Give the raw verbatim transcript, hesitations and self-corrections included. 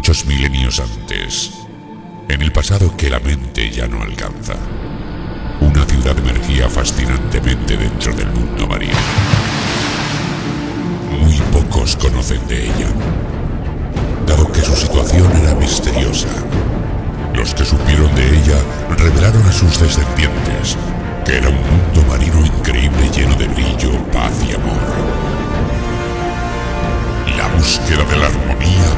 muchos milenios antes, en el pasado que la mente ya no alcanza, una ciudad emergía fascinantemente dentro del mundo marino. Muy pocos conocen de ella, dado que su situación era misteriosa. Los que supieron de ella revelaron a sus descendientes que era un mundo marino increíble lleno de brillo, paz y amor. La búsqueda de la armonía